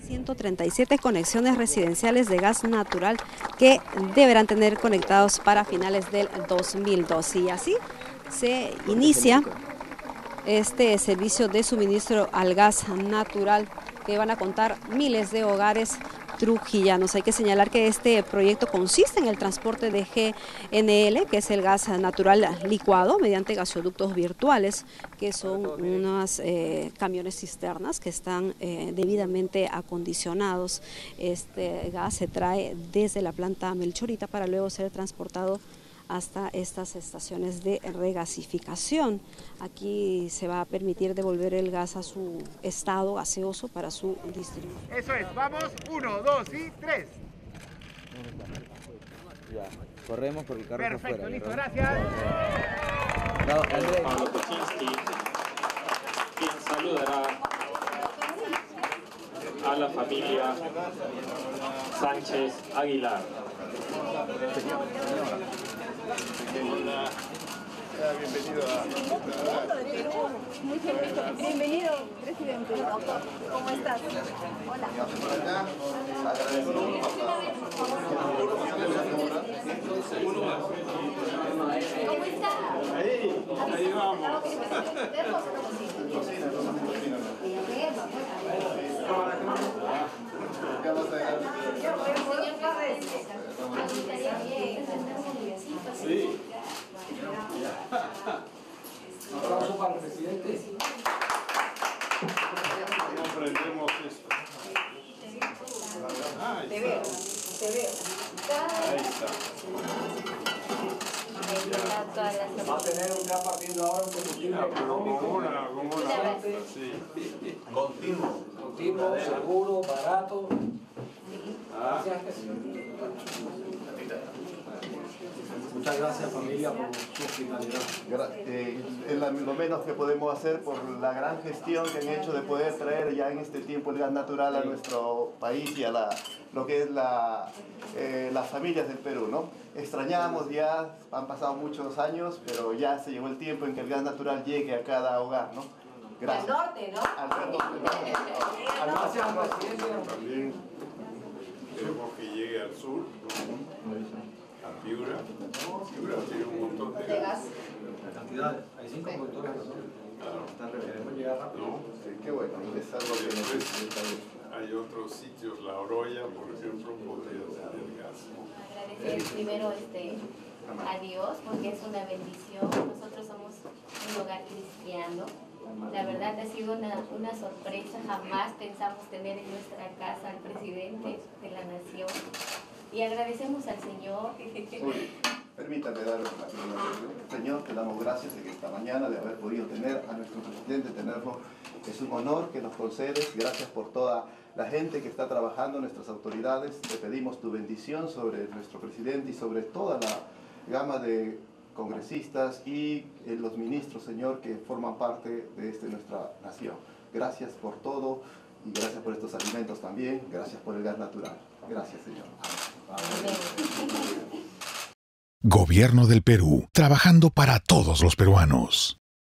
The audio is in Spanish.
137 conexiones residenciales de gas natural que deberán tener conectados para finales del 2012. Y así se inicia este servicio de suministro al gas natural que van a contar miles de hogares trujillanos. Hay que señalar que este proyecto consiste en el transporte de GNL, que es el gas natural licuado, mediante gasoductos virtuales, que son unos camiones cisternas que están debidamente acondicionados. Este gas se trae desde la planta Melchorita para luego ser transportado hasta estas estaciones de regasificación. Aquí se va a permitir devolver el gas a su estado gaseoso para su distribución. Eso es, vamos, 1, 2 y 3. Ya, corremos porque el carro está afuera. Perfecto, listo, gracias. Pablo Kuczynski, quien saludará a la familia Sánchez Aguilar. Bienvenido a... Muy feliz. Bienvenido, presidente. ¿Cómo estás? Hola. ¿Cómo estás? Ahí vamos. Sí. Un aplauso para el presidente. ¿Cómo aprendemos esto? Te veo. Ahí está. Va a tener un gran partido ahora un combustible económico. Sí. Continuo, seguro, barato. Gracias. Muchas gracias, familia, por su hospitalidad. Lo menos que podemos hacer por la gran gestión que han hecho de poder traer ya en este tiempo el gas natural a nuestro país y a lo que es las familias del Perú, ¿no? Extrañamos ya, han pasado muchos años, pero ya se llegó el tiempo en que el gas natural llegue a cada hogar, ¿no? Gracias. Al norte, ¿no? Al norte. Gracias, presidente. También queremos que llegue al sur, a Piura. Piura tiene un montón de gas. La cantidad, hay 5 productores de sol. Queremos llegar rápido. Qué bueno, es algo que necesita. Hay otros sitios, La Oroya, por ejemplo, podría tener gas. Agradecer primero a Dios porque es una bendición. Nosotros somos un hogar cristiano. La verdad ha sido una sorpresa. Jamás pensamos tener en nuestra casa al presidente de la nación. Y agradecemos al Señor. Permítame dar una aclaración. Señor, te damos gracias de que esta mañana de haber podido tener a nuestro presidente, tenerlo. Es un honor que nos concedes. Gracias por toda la gente que está trabajando, nuestras autoridades. Te pedimos tu bendición sobre nuestro presidente y sobre toda la gama de congresistas y los ministros, Señor, que forman parte de nuestra nación. Gracias por todo y gracias por estos alimentos también. Gracias por el gas natural. Gracias, Señor. Amén. Gobierno del Perú, trabajando para todos los peruanos.